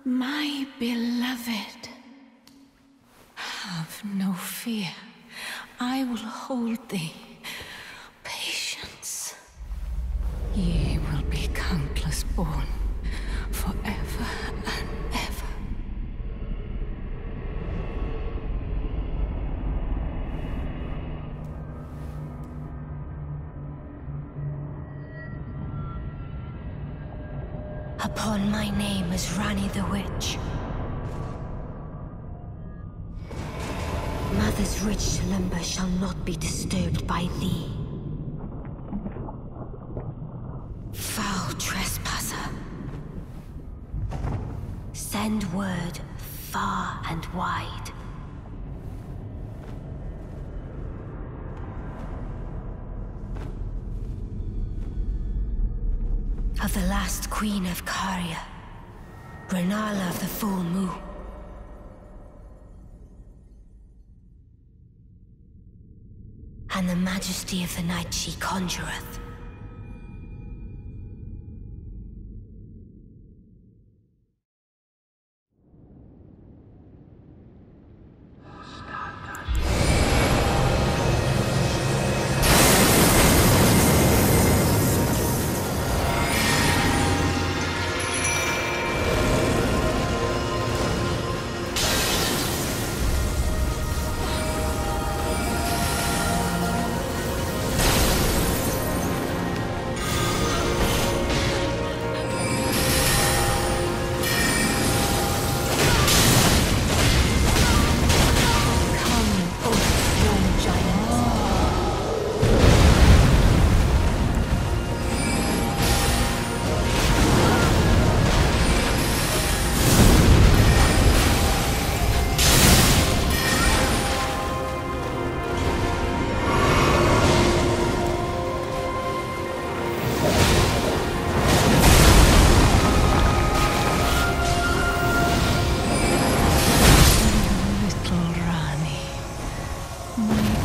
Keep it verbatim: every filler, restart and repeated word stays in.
My beloved, have no fear. I will hold thee. Patience. Ye will be countless born, forever and ever. Upon my name as Ranni the Witch. Mother's rich limber shall not be disturbed by thee. Foul trespasser. Send word far and wide. Of the last queen of Caria, Rennala of the Full Moon. And the majesty of the night she conjureth. My